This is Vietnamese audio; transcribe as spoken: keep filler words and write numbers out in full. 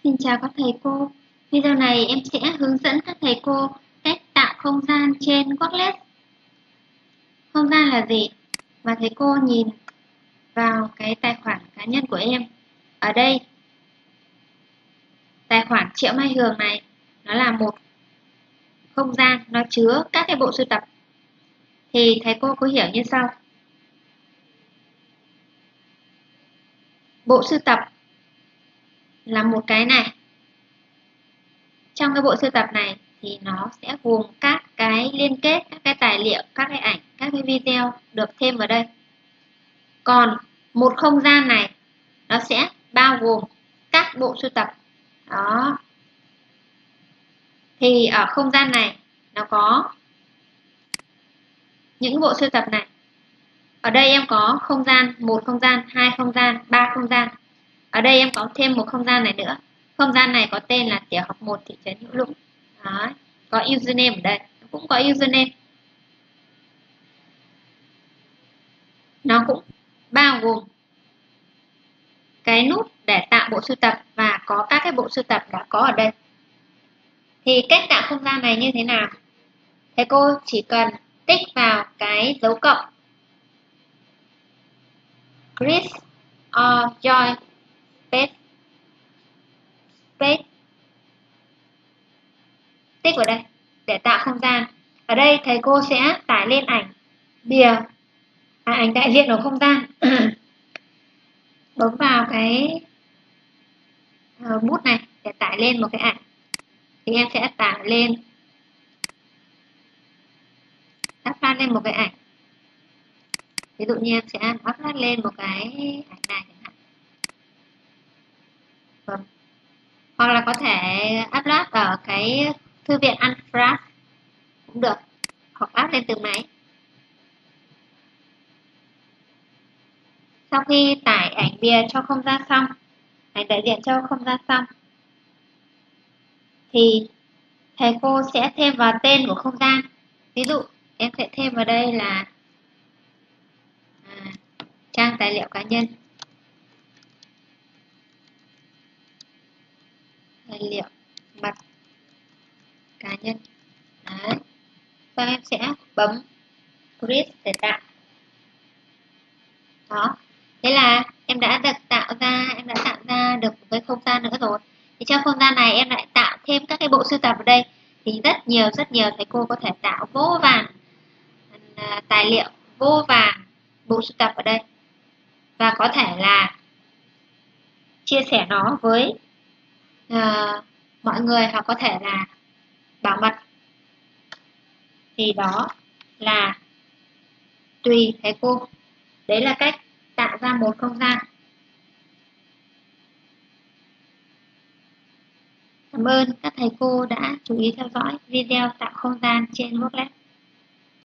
Xin chào các thầy cô. Video này em sẽ hướng dẫn các thầy cô cách tạo không gian trên Quizlet. Không gian là gì? Và thầy cô nhìn vào cái tài khoản cá nhân của em. Ở đây, tài khoản Triệu Mai Hường này, nó là một không gian, nó chứa các cái bộ sưu tập. Thì thầy cô có hiểu như sau. Bộ sưu tập là một cái này. Trong cái bộ sưu tập này thì nó sẽ gồm các cái liên kết, các cái tài liệu, các cái ảnh, các cái video được thêm vào đây. Còn một không gian này nó sẽ bao gồm các bộ sưu tập. Đó. Thì ở không gian này nó có những bộ sưu tập này. Ở đây em có không gian, một không gian, hai không gian, ba không gian. Ở đây em có thêm một không gian này nữa. Không gian này có tên là tiểu học một thị trấn Hữu Lũng. Đó. Có username ở đây, cũng có username. Nó cũng bao gồm cái nút để tạo bộ sưu tập và có các cái bộ sưu tập đã có ở đây. Thì cách tạo không gian này như thế nào? Thầy cô chỉ cần tích vào cái dấu cộng Chris or Joy space space tích vào đây để tạo không gian. Ở đây thầy cô sẽ tải lên ảnh bìa, à, ảnh đại diện của không gian. Bấm vào cái uh, bút này để tải lên một cái ảnh. Thì em sẽ tải lên, upload lên một cái ảnh. Ví dụ như em sẽ upload lên một cái ảnh này chẳng hạn. Vâng. Hoặc là có thể upload ở cái thư viện Unframed cũng được, hoặc up lên từ máy. Sau khi tải ảnh bìa cho không gian xong, ảnh đại diện cho không gian xong, thì thầy cô sẽ thêm vào tên của không gian. Ví dụ em sẽ thêm vào đây là à, trang tài liệu cá nhân, tài liệu mật cá nhân. Đấy. Sau em sẽ bấm create để tạo. Đó. Thế là em đã được tạo ra, em đã tạo ra được một cái không gian nữa rồi. Thì trong không gian này em lại tạo thêm các cái bộ sưu tập ở đây. Thì rất nhiều rất nhiều thầy cô có thể tạo vô vàn tài liệu, vô vàn bộ sưu tập ở đây. Và có thể là chia sẻ nó với uh, mọi người, hoặc có thể là bảo mật. Thì đó là tùy thầy cô. Đấy là cách tạo ra một không gian. Cảm ơn các thầy cô đã chú ý theo dõi video tạo không gian trên Quizlet.